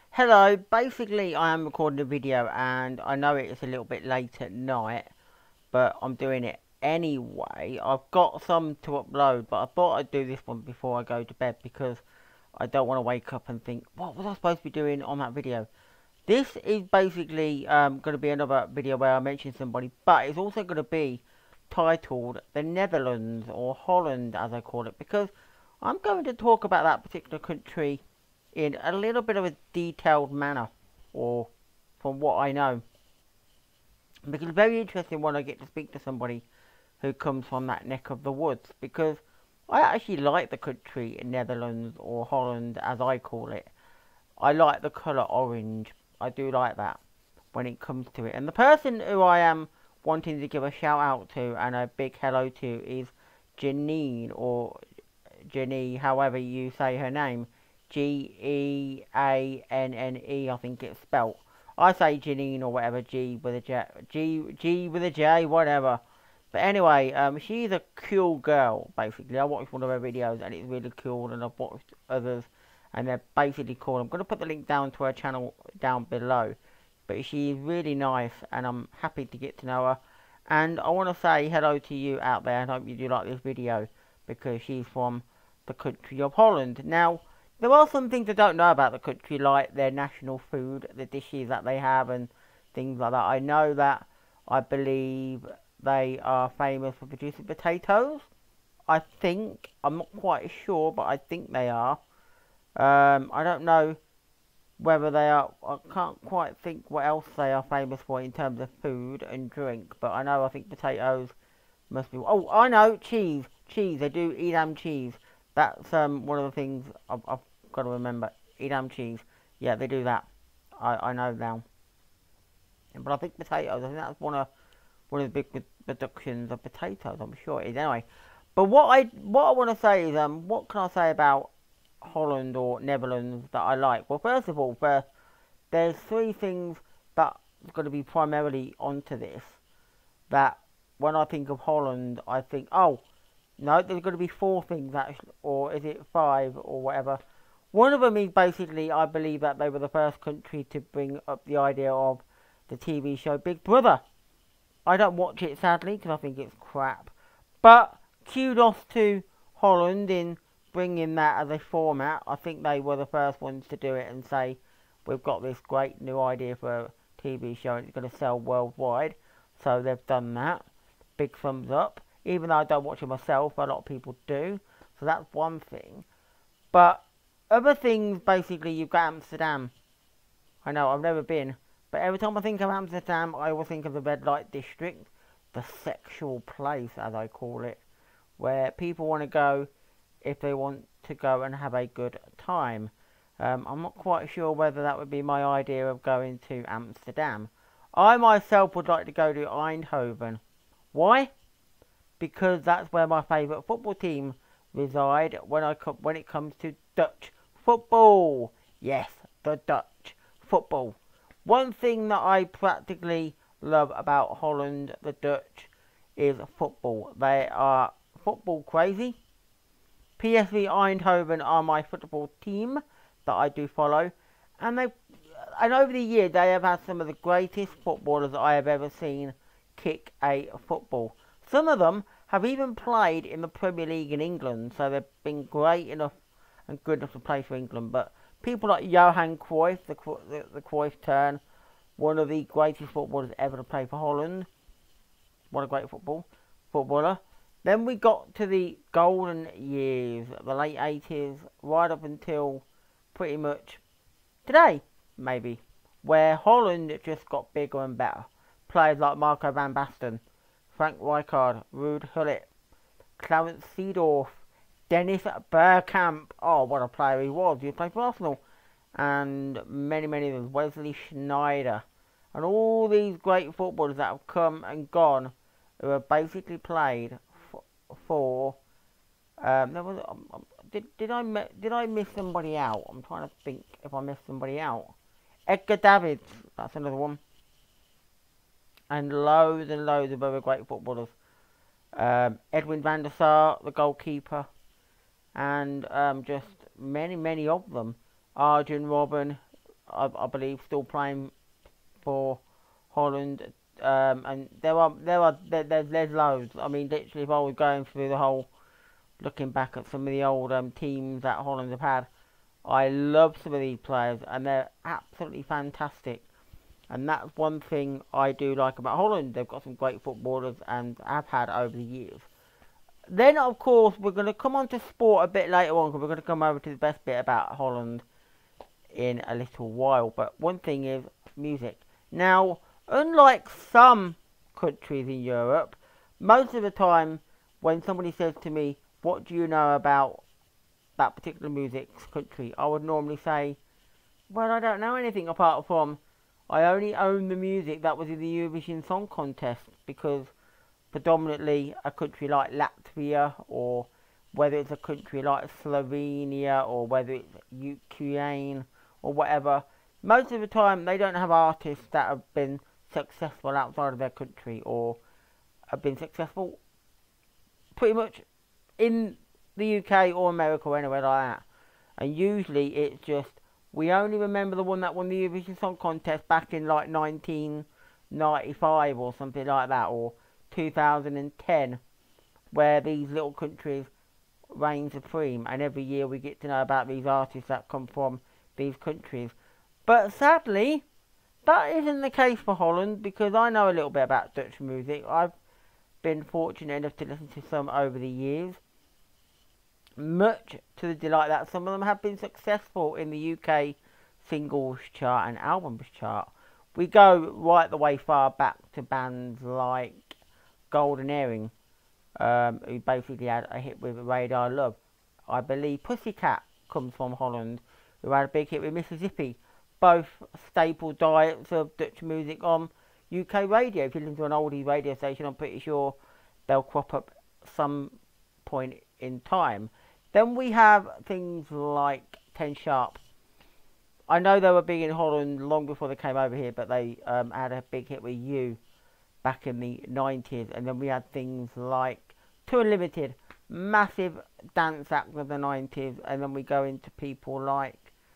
Hello, basically I am recording a video and I know it's a little bit late at night, but I'm doing it anyway. I've got some to upload, but I thought I'd do this one before I go to bed because I don't want to wake up and think, what was I supposed to be doing on that video? This is basically going to be another video where I mention somebody, but it's also going to be titled The Netherlands, or Holland as I call it, because I'm going to talk about that particular country in a little bit of a detailed manner, or from what I know. Because it's very interesting when I get to speak to somebody who comes from that neck of the woods, because I actually like the country in Netherlands, or Holland as I call it. I like the colour orange. I do like that when it comes to it. And the person who I am wanting to give a shout out to and a big hello to is Geanne, or Geanne, however you say her name. Geanne, I think it's spelt. I say Geanne or whatever, G with a G with a J, whatever. But anyway, she's a cool girl, basically. I watched one of her videos and it's really cool, and I've watched others and they're basically cool. I'm going to put the link down to her channel down below. But she's really nice and I'm happy to get to know her. And I want to say hello to you out there and hope you do like this video, because she's from the country of Holland. Now, there are some things I don't know about the country, like their national food, the dishes that they have and things like that. I know that, I believe they are famous for producing potatoes. I think, I'm not quite sure, but I think they are. I don't know whether they are, I can't quite think what else they are famous for in terms of food and drink, but I think potatoes must be, oh, I know, cheese, they do Edam cheese. That's one of the things I've got to remember. Edam cheese, yeah, they do that. I know now. But I think potatoes, I think that's one of the big productions of potatoes. I'm sure it is. Anyway, but what I want to say is, what can I say about Holland or Netherlands that I like? Well, first of all, there's three things that's going to be primarily onto this. That when I think of Holland, I think, oh, no, there's going to be four things actually, or is it five or whatever. One of them is basically, I believe that they were the first country to bring up the idea of the TV show Big Brother. I don't watch it sadly because I think it's crap. But kudos to Holland in bringing that as a format. I think they were the first ones to do it and say, we've got this great new idea for a TV show and it's going to sell worldwide. So they've done that. Big thumbs up. Even though I don't watch it myself, a lot of people do. So that's one thing. But other things, basically, you've got Amsterdam. I know, I've never been. But every time I think of Amsterdam, I always think of the red light district. The sexual place, as I call it. Where people want to go if they want to go and have a good time. I'm not quite sure whether that would be my idea of going to Amsterdam. I myself would like to go to Eindhoven. Why? Because that's where my favourite football team reside when it comes to Dutch football. Yes, the Dutch football. One thing that I practically love about Holland, the Dutch, is football. They are football crazy. PSV Eindhoven are my football team that I do follow, and over the years they have had some of the greatest footballers I have ever seen kick a football. Some of them have even played in the Premier League in England, so they've been great enough and good enough to play for England. But people like Johan Cruyff, the Cruyff turn, one of the greatest footballers ever to play for Holland. What a great footballer. Then we got to the golden years, the late 80s, right up until pretty much today, maybe, where Holland just got bigger and better. Players like Marco van Basten, Frank Rijkaard, Ruud Gullit, Clarence Seedorf, Dennis Bergkamp. Oh, what a player he was. He played for Arsenal. And many others. Wesley Schneider. And all these great footballers that have come and gone, who have basically played for there was, did I miss somebody out? I'm trying to think if I missed somebody out. Edgar Davids, that's another one. And loads of other great footballers. Edwin van der Sar, the goalkeeper. And just many of them. Arjen Robben, I believe, still playing for Holland. And there's loads. I mean, literally, if I was going through the whole, looking back at some of the old teams that Holland have had, I love some of these players, and they're absolutely fantastic. And that's one thing I do like about Holland. They've got some great footballers and have had over the years. Then, of course, we're going to come on to sport a bit later on, because we're going to come over to the best bit about Holland in a little while. But one thing is music. Now, unlike some countries in Europe, most of the time when somebody says to me, what do you know about that particular music country, I would normally say, well, I don't know anything apart from I only own the music that was in the Eurovision Song Contest, because predominantly a country like Latvia, or whether it's a country like Slovenia, or whether it's Ukraine or whatever, most of the time they don't have artists that have been successful outside of their country, or have been successful pretty much in the UK or America or anywhere like that. And usually it's just, we only remember the one that won the Eurovision Song Contest back in like 1995 or something like that, or 2010, where these little countries reign supreme, and every year we get to know about these artists that come from these countries. But sadly, that isn't the case for Holland, because I know a little bit about Dutch music. I've been fortunate enough to listen to some over the years, much to the delight that some of them have been successful in the UK singles chart and albums chart. We go right the way far back to bands like Golden Earring, who basically had a hit with Radar Love. I believe Pussycat comes from Holland, who had a big hit with Mississippi. Both staple diets of Dutch music on UK radio. If you listen to an oldie radio station, I'm pretty sure they'll crop up some point in time. Then we have things like 10 Sharp. I know they were big in Holland long before they came over here, but they had a big hit with You back in the 90s. And then we had things like Two Unlimited, massive dance act of the 90s. And then we go into people like,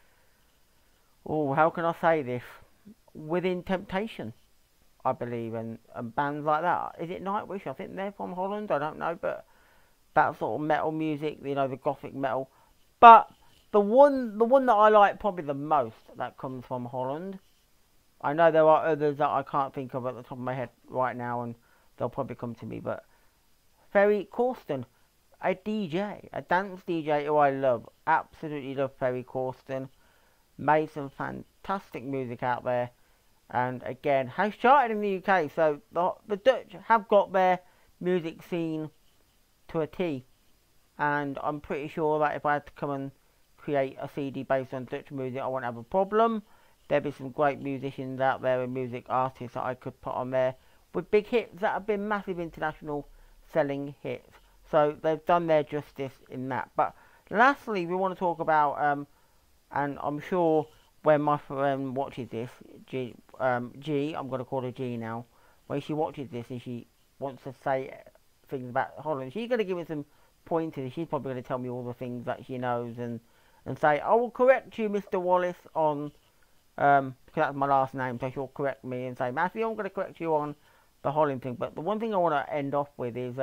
oh, how can I say this? Within Temptation, I believe, and bands like that. Is it Nightwish? I think they're from Holland, I don't know, but that sort of metal music, you know, the gothic metal. But the one that I like probably the most that comes from Holland, I know there are others that I can't think of at the top of my head right now, and they'll probably come to me, but Ferry Corsten, a DJ, a dance DJ who I love, absolutely love Ferry Corsten, made some fantastic music out there, and again, has charted in the UK, so the Dutch have got their music scene to a T, and I'm pretty sure that if I had to come and create a CD based on Dutch music, I wouldn't have a problem. There'd be some great musicians out there and music artists that I could put on there with big hits that have been massive international selling hits. So they've done their justice in that. But lastly, we want to talk about, and I'm sure when my friend watches this, G, I'm going to call her G now, when she watches this and she wants to say things about Holland, she's going to give me some pointers. She's probably going to tell me all the things that she knows, and say, I will correct you, Mr. Wallace, on, because that's my last name, so she'll correct me and say, Matthew, I'm going to correct you on the Holland thing. But the one thing I want to end off with is,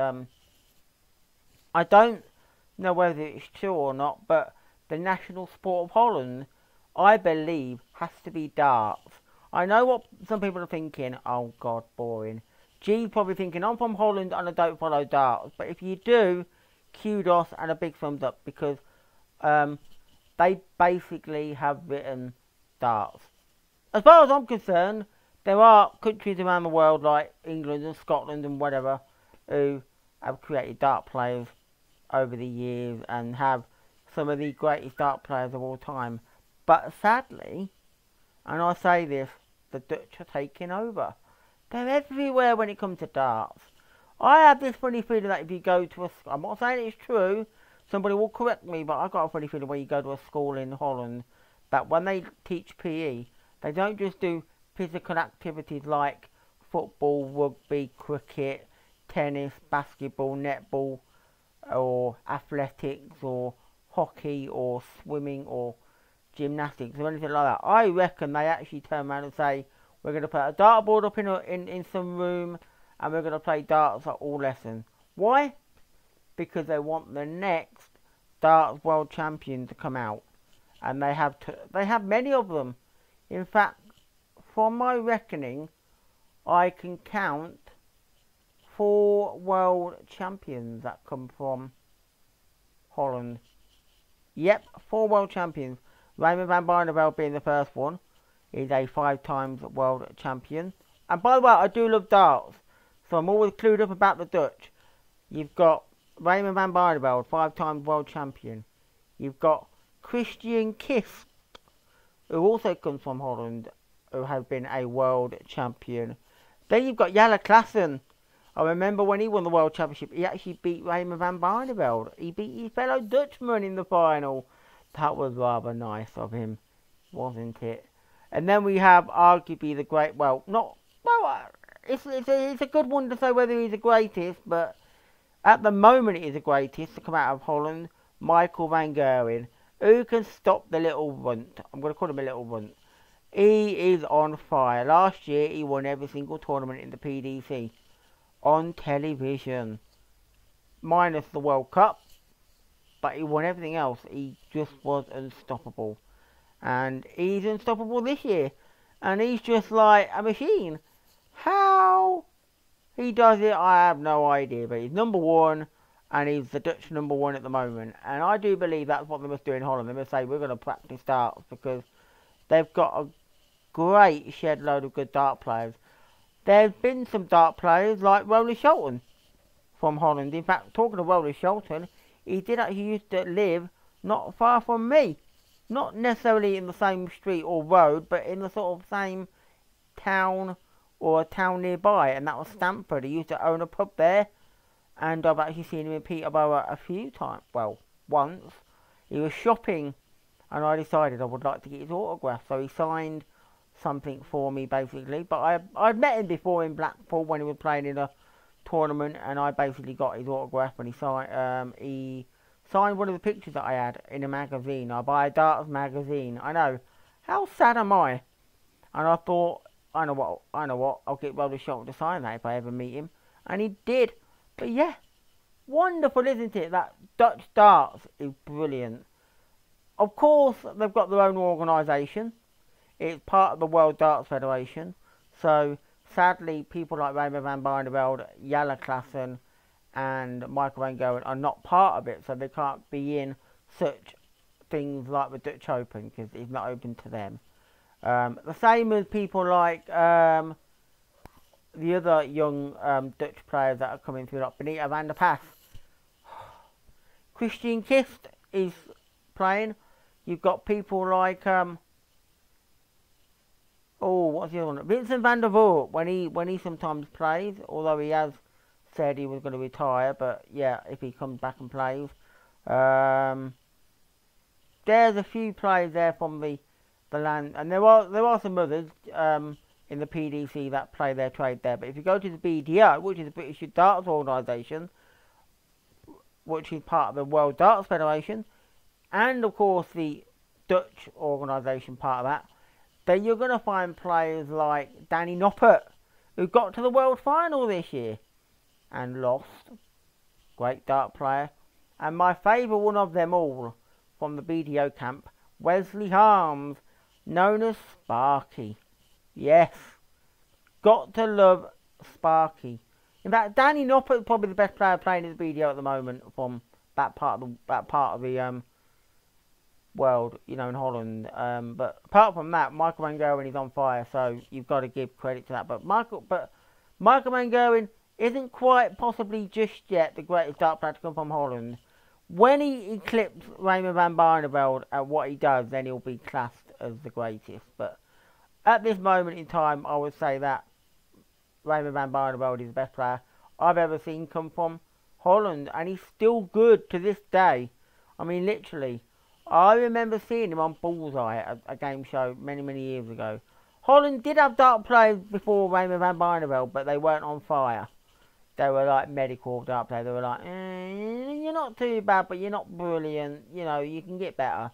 I don't know whether it's true or not, but the national sport of Holland, I believe, has to be darts. I know what some people are thinking, oh god, boring. G's probably thinking, I'm from Holland and I don't follow darts. But if you do, kudos and a big thumbs up, because they basically have written darts. As far as I'm concerned, there are countries around the world like England and Scotland and whatever who have created dart players over the years and have some of the greatest dart players of all time. But sadly, and I say this, the Dutch are taking over. They're everywhere when it comes to darts. I have this funny feeling that if you go to a... I'm not saying it's true, somebody will correct me, but I've got a funny feeling when you go to a school in Holland, that when they teach PE, they don't just do physical activities like football, rugby, cricket, tennis, basketball, netball, or athletics, or hockey, or swimming, or gymnastics or anything like that. I reckon they actually turn around and say, we're going to put a dartboard up in some room and we're going to play darts at all lessons. Why? Because they want the next darts world champion to come out. And they have many of them. In fact, from my reckoning, I can count 4 world champions that come from Holland. Yep, 4 world champions. Raymond Van Barneveld being the first one. He's a 5 times world champion. And by the way, I do love darts. So I'm always clued up about the Dutch. You've got Raymond Van Barneveld, 5 times world champion. You've got Christian Kiss, who also comes from Holland, who has been a world champion. Then you've got Jelle Klaassen. I remember when he won the world championship, he actually beat Raymond Van Barneveld. He beat his fellow Dutchman in the final. That was rather nice of him, wasn't it? And then we have arguably the great, it's a good one to say whether he's the greatest, but at the moment he is the greatest to come out of Holland, Michael van Gerwen. Who can stop the little runt? I'm going to call him a little runt. He is on fire. Last year he won every single tournament in the PDC on television, minus the World Cup, but he won everything else. He just was unstoppable, and he's unstoppable this year, and he's just like a machine. How he does it, I have no idea, but he's number 1, and he's the Dutch number 1 at the moment, and I do believe that's what they must do in Holland. They must say, we're going to practice darts, because they've got a great shed load of good dart players. There's been some dart players like Roland Scholten from Holland. In fact, talking of Roland Scholten, he did actually used to live not far from me. Not necessarily in the same street or road, but in the sort of same town or a town nearby, and that was Stamford. He used to own a pub there, and I've actually seen him in Peterborough a few times. Well, once. He was shopping, and I decided I would like to get his autograph, so he signed something for me, basically. But I'd met him before in Blackpool when he was playing in a tournament, and I basically got his autograph, and he signed one of the pictures that I had in a magazine. I buy a darts magazine. I know. How sad am I? And I thought, I know what, I'll get Roland Scholten to sign that if I ever meet him. And he did. But yeah, wonderful, isn't it? That Dutch darts is brilliant. Of course, they've got their own organisation. It's part of the World Darts Federation. So, sadly, people like Raymond Van Barneveld, Jelle Klaassen, and Michael van Gerwen are not part of it. So they can't be in such things like the Dutch Open, because it's not open to them. The same as people like the other young Dutch players that are coming through, like Benita van der Pas. Christian Kist is playing. You've got people like what's the other one? Vincent van der Voort, when he sometimes plays, although he has said he was going to retire, but yeah, if he comes back and plays. There's a few players there from the land, and there are some others in the PDC that play their trade there. But if you go to the BDO, which is the British Darts Organisation, which is part of the World Darts Federation, and of course the Dutch organisation part of that, then you're going to find players like Danny Noppert, who got to the World Final this year and lost. Great dart player. And my favourite one of them all from the BDO camp, Wesley Harms, known as Sparky. Yes, got to love Sparky. In fact, Danny Noppert is probably the best player playing in the BDO at the moment from that part of the world, you know, in Holland. But apart from that, Michael van Gerwen is on fire, so you've got to give credit to that. But Michael van Gerwen isn't quite possibly just yet the greatest dart player to come from Holland. When he eclipses Raymond Van Barneveld at what he does, then he'll be classed as the greatest. But at this moment in time, I would say that Raymond Van Barneveld is the best player I've ever seen come from Holland, and he's still good to this day. I mean, literally, I remember seeing him on Bullseye at a game show many years ago. Holland did have dart players before Raymond Van Barneveld, but they weren't on fire. They were like medical dart players. They were like, you're not too bad, but you're not brilliant. You know, you can get better.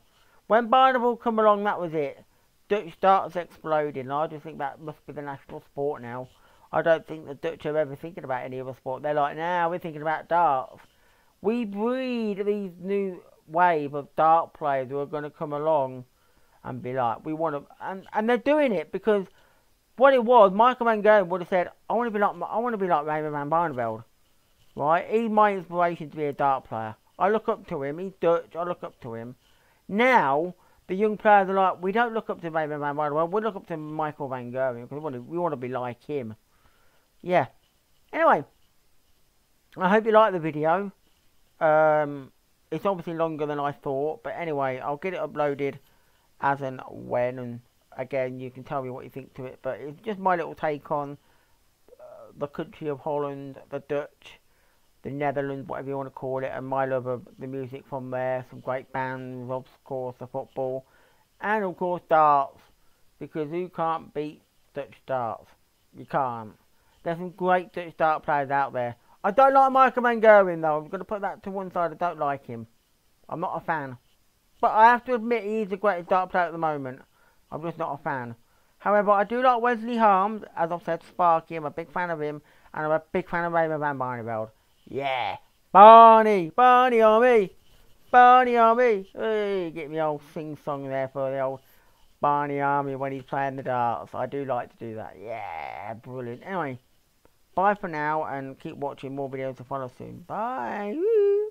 When Barneveld come along, that was it. Dutch darts exploding. And I just think that must be the national sport now. I don't think the Dutch are ever thinking about any other sport. They're like, nah, we're thinking about darts. We breed these new wave of dart players who are going to come along and be like, we want to, and they're doing it because what it was, Michael Van Gerwen would have said, I want to be like Raymond Van Barneveld, right? He's my inspiration to be a dart player. I look up to him. He's Dutch. I look up to him. Now the young players are like, we don't look up to Raymond Van Barneveld. We look up to Michael Van Gerwen because we want to be like him. Yeah. Anyway, I hope you like the video. It's obviously longer than I thought, but anyway, I'll get it uploaded as and when, and again, you can tell me what you think to it, but it's just my little take on the country of Holland, the Dutch, the Netherlands, whatever you want to call it, and my love of the music from there, some great bands, of course, the football, and of course, darts, because who can't beat Dutch darts? You can't. There's some great Dutch dart players out there. I don't like Michael Van Gerwen though. I'm going to put that to one side. I don't like him. I'm not a fan. But I have to admit he's the greatest dart player at the moment. I'm just not a fan. However, I do like Wesley Harms. As I've said, Sparky. I'm a big fan of him. And I'm a big fan of Raymond Van Barneveld. Yeah. Barney. Barney on me. Barney on me. Hey, get me old sing-song there for the old Barney Army when he's playing the darts. I do like to do that. Yeah. Brilliant. Anyway. Bye for now, and keep watching more videos to follow soon. Bye! Woo.